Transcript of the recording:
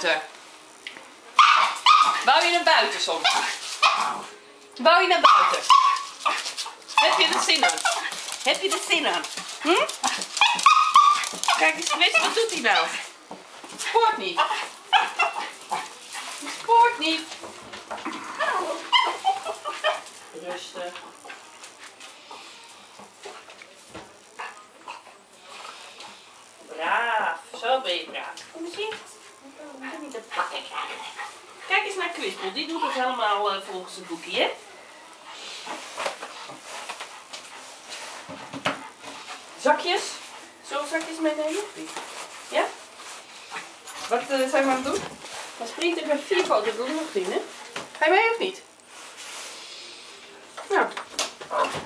buiten? Wou je naar buiten soms? Wou je naar buiten? Heb je er zin aan? Heb je er zin aan? Hm? Kijk eens, Twist, wat doet hij nou? Spoort niet. Spoort niet. Rustig. Braaf. Zo ben je braaf. Kom eens hier. Niet te pakken krijgen. Kijk eens naar Kwispel. Die doet het helemaal volgens het boekje, hè? Zakjes? Zullen we zakjes meenemen? Ja? Wat zijn we aan het doen? Dan springt er met 4 foto's door de lucht in, hè? Ga je mee of niet? Nou.